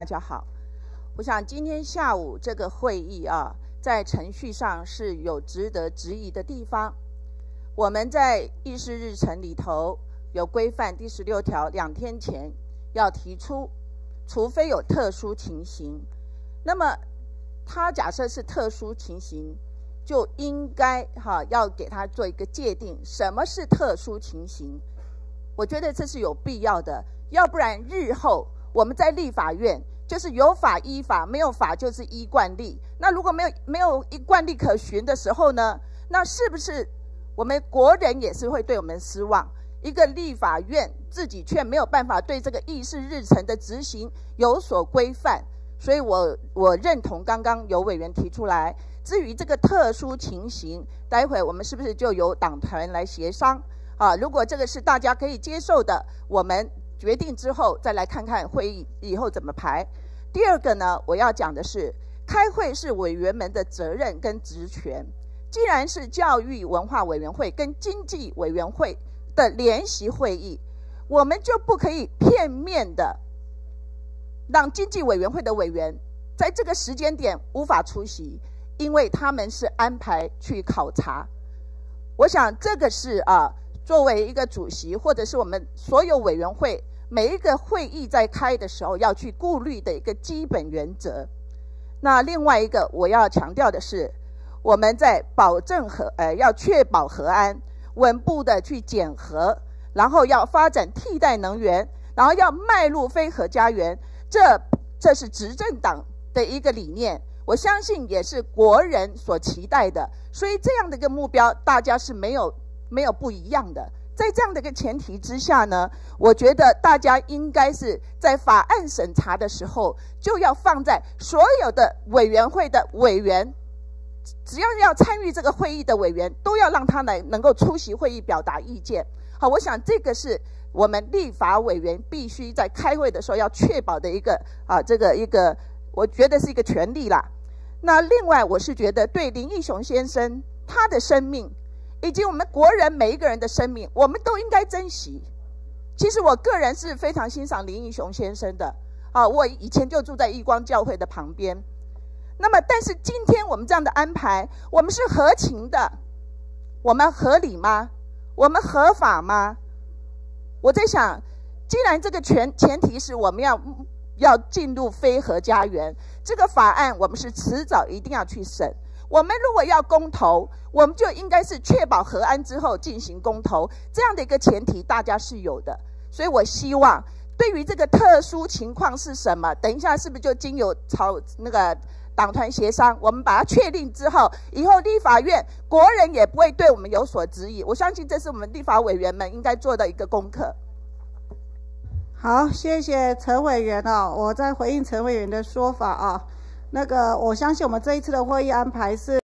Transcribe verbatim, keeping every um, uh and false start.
大家好，我想今天下午这个会议啊，在程序上是有值得质疑的地方。我们在议事日程里头有规范第十六条，两天前要提出，除非有特殊情形，那么他假设是特殊情形，就应该哈、啊、要给他做一个界定，什么是特殊情形？我觉得这是有必要的，要不然日后我们在立法院。就是有法依法，没有法就是依惯例。那如果没有没有一惯例可循的时候呢，那是不是我们国人也是会对我们失望？一个立法院自己却没有办法对这个议事日程的执行有所规范，所以我我认同刚刚有委员提出来。至于这个特殊情形，待会我们是不是就由党团来协商啊？如果这个是大家可以接受的，我们决定之后再来看看会议以后怎么排。第二个呢，我要讲的是，开会是委员们的责任跟职权。既然是教育文化委员会跟经济委员会的联席会议，我们就不可以片面的让经济委员会的委员在这个时间点无法出席，因为他们是安排去考察。我想这个是啊，作为一个主席，或者是我们所有委员会每一个会议在开的时候要去顾虑的一个基本原则。那另外一个我要强调的是，我们在保证和呃要确保核安，稳步的去减核，然后要发展替代能源，然后要迈入非核家园，这这是执政党的一个理念，我相信也是国人所期待的。所以这样的一个目标，大家是没有没有不一样的。在这样的一个前提之下呢，我觉得大家应该是在法案审查的时候，就要放在所有的委员会的委员，只要要参与这个会议的委员，都要让他来能够出席会议表达意见。好，我想这个是我们立法委员必须在开会的时候要确保的一个啊，这个一个我觉得是一个权利啦。那另外，我是觉得对林义雄先生他的生命，以及我们国人每一个人的生命，我们都应该珍惜。其实我个人是非常欣赏林义雄先生的啊，我以前就住在义光教会的旁边。那么，但是今天我们这样的安排，我们是合情的，我们合理吗？我们合法吗？我在想，既然这个前前提是我们要要进入非核家园，这个法案我们是迟早一定要去审。我们如果要公投，我们就应该是确保核安之后进行公投，这样的一个前提大家是有的。所以我希望对于这个特殊情况是什么，等一下是不是就经由朝那个党团协商，我们把它确定之后，以后立法院国人也不会对我们有所质疑。我相信这是我们立法委员们应该做的一个功课。 好，谢谢陈委员哦。我在回应陈委员的说法啊，那个我相信我们这一次的会议安排是